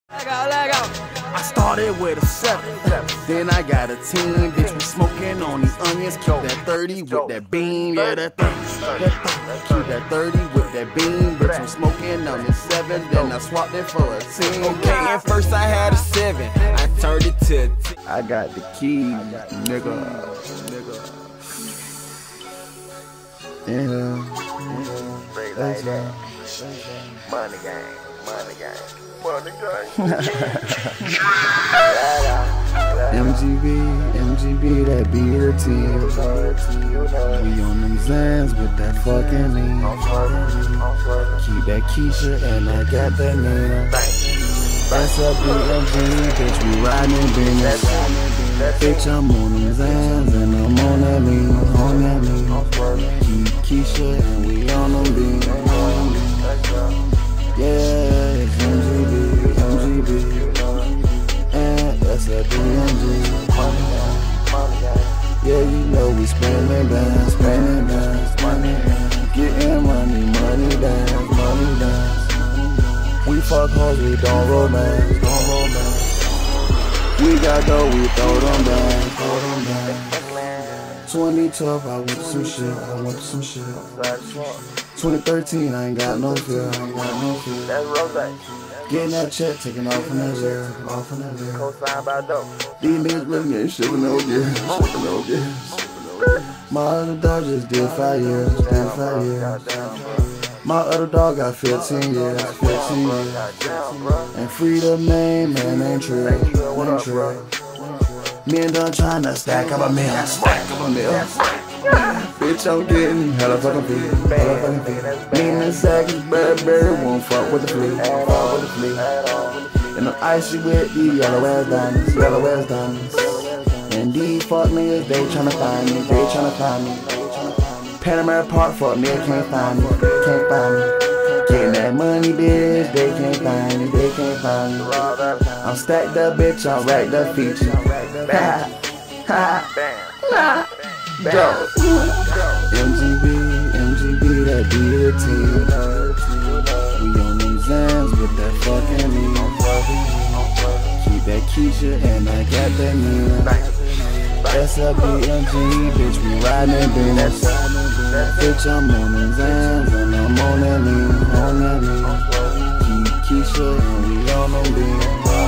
I started with a 7, then I got a 10. Bitch, we smoking on these onions. Keep that 30 with that beam, yeah, that 30. Keep that 30 with that beam. Bitch, I'm smoking on this 7, then I swapped it for a 10. Okay, at first I had a 7, I turned it to a 10. I got the keys, nigga. Yeah. That's right. Money gang, money gang, money gang. MGB, that be the team. We on them Zans with that fucking lean. Keep that Keisha and I got that Nina. That's a BMG, bitch, we riding business. Bitch, I'm on them Zans and I'm on that lean, Keep Keisha and we on them beans. Yeah, it's MGB, and that's a BMG. Yeah, you know we spending bands, getting money dance. We fuck hoes, we don't romance. We got dough, we throw them down. 2012, I went to some shit. 2013, I ain't got no fear. That's Rose. Getting that check, taking off from that zero. Co-signed by dope. These niggas really ain't shipping no gear. My other dog just did 5 years. My other dog got 15 years. And freedom name, man, ain't true. Me and done tryna stack up a meal. Bitch, I'm getting hella fucking feet. Me and the sack is Burberry, won't fuck with the fleet. And I'm icy with these yellow ass diamonds. And these fuck niggas, they tryna find me. Panamera Park, fuck nigga, can't find me. Getting that money, bitch, they can't find me. I'm stacked up, bitch, I'm racked up feature. MGB, that be the team. We on them Zans with that fucking lean. Keep that Keisha and I got that Nina. That's a BMG, bitch, we riding business. Bitch, I'm on them Zans and I'm on that lean. Keep Keisha and we on them beans.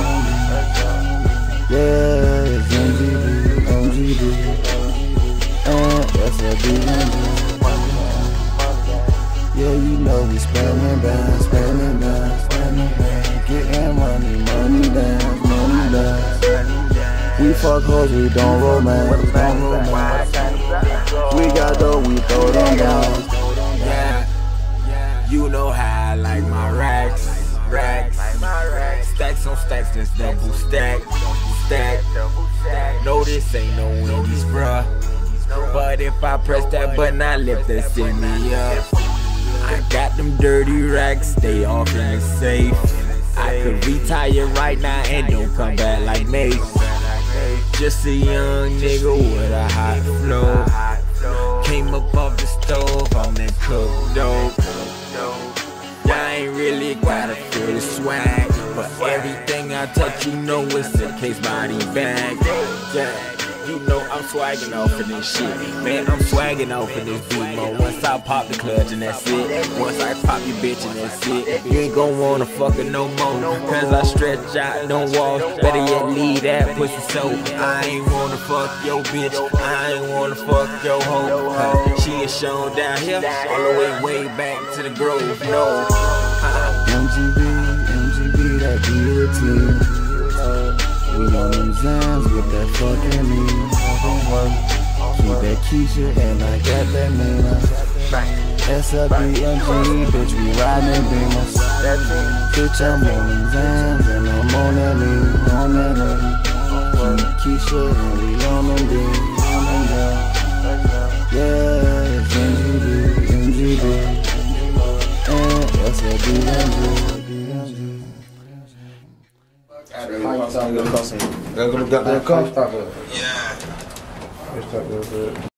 Yeah, it's MGB. That's a BMG. Yeah, you know we spending bands. Getting money dance. We fuck hoes, we don't romance. We got dough, we throw them down. Yeah, you know how I like my racks. Stacks on stacks, that's double stack. No, this ain't no Wendy's, bruh. But if I press that button, I lift that send me up. I got them dirty racks, they off in the safe. I could retire right now and don't come back like me. Just a young nigga with a hot flow. Came up off the stove, I'm that cooked dope. I ain't really gotta feel the swag, but everything I touch, you know it's a case body bag. Yeah, you know I'm swagging off of this shit. Man, I'm swagging off of this beat mode. Once I pop the clutch and that's it. Once I pop your bitch and that's it. You ain't gon' wanna fuck her no more, cause I stretch out no walls. Better yet leave that pussy so. I ain't wanna fuck your bitch, I ain't wanna fuck your hoe. She is shown down here, all the way back to the Grove. No. MGB, that be the team. We on them Zans with that fucking lean. Keep that Keisha and I got that Nina. That's a BMG, bitch, we riding beamers. Bitch, I'm on them Zans and I'm on that lean. Keep Keisha and we on them beams. Yeah, it's MGB. And that's a BMG. How you talking? Yeah.